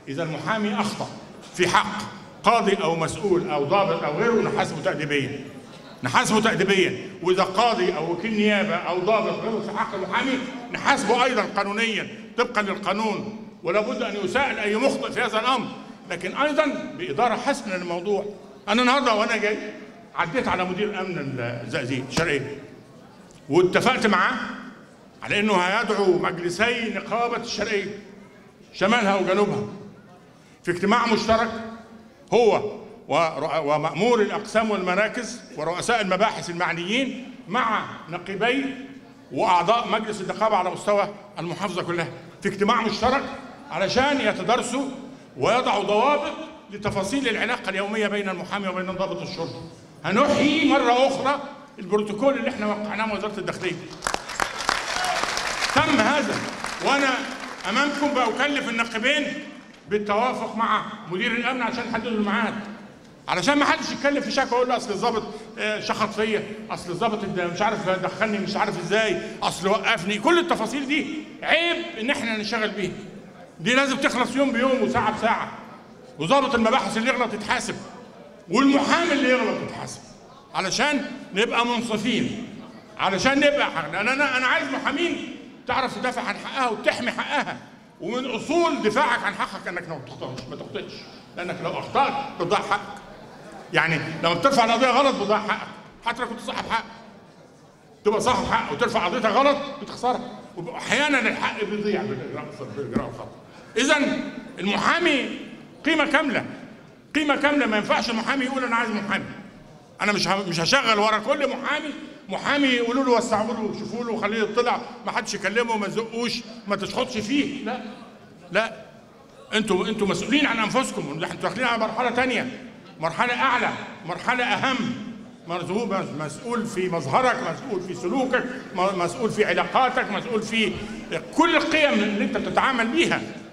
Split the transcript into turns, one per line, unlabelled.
اذا المحامي اخطا في حق قاضي او مسؤول او ضابط او غيره نحاسبه تأديبيا، نحاسبه تأديبيا. واذا قاضي او وكيل نيابه او ضابط غيره في حق المحامي نحاسبه ايضا قانونيا طبقا للقانون، ولا بد ان يساءل اي مخطئ في هذا الامر، لكن ايضا باداره حسنه للموضوع. انا النهارده وانا جاي عديت على مدير امن الزقازيق الشرقيه واتفقت معاه على انه هيدعو مجلسي نقابه الشرقيه شمالها وجنوبها في اجتماع مشترك، هو ومأمور الأقسام والمراكز ورؤساء المباحث المعنيين مع نقيبي وأعضاء مجلس النقابة على مستوى المحافظة كلها في اجتماع مشترك علشان يتدارسوا ويضعوا ضوابط لتفاصيل العلاقة اليومية بين المحامي وبين ضابط الشرطة. هنحيي مرة أخرى البروتوكول اللي احنا وقعناه مع وزارة الداخلية. تم هذا، وأنا أمامكم بأكلف النقيبين بالتوافق مع مدير الأمن عشان يحددوا الميعاد، علشان ما حدش يتكلم في شكوى يقول له اصل الضابط شخط فيا، اصل الضابط مش عارف دخلني مش عارف ازاي، اصل وقفني. كل التفاصيل دي عيب ان احنا نشتغل بيها، دي لازم تخلص يوم بيوم وساعه بساعه، وضابط المباحث اللي يغلط يتحاسب والمحامي اللي يغلط يتحاسب، علشان نبقى منصفين، علشان نبقى انا عايز محامين تعرف تدافع عن حقها وتحمي حقها، ومن اصول دفاعك عن حقك انك ما تخطئش، لانك لو اخطات بتضيع حقك. يعني لما بترفع القضيه غلط بتضيع حقك، حتى لو كنت صاحب حق تبقى صاحب حق وترفع قضيتك غلط بتخسرها، واحيانا الحق بيضيع بالاجراء الخطا. اذا المحامي قيمه كامله، قيمه كامله. ما ينفعش المحامي يقول انا عايز محامي، انا مش هشغل ورا كل محامي يقولوا له وسعوا له وشوفوا له وخليه يطلع، ما حدش يكلمه ما تزقوش ما تشخطش فيه. لا لا، انتوا مسؤولين عن انفسكم، انتوا داخلين على مرحله ثانيه، مرحله اعلى، مرحله اهم. مسؤول في مظهرك، مسؤول في سلوكك، مسؤول في علاقاتك، مسؤول في كل القيم اللي انت بتتعامل بيها.